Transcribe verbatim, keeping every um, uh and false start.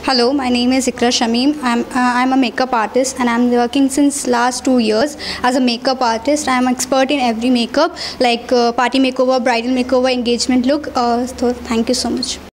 Hello, my name is Iqra Shamim. I'm uh, I'm a makeup artist and I'm working since last two years as a makeup artist. I'm expert in every makeup like uh, party makeover, bridal makeover, engagement look. Uh, so thank you so much.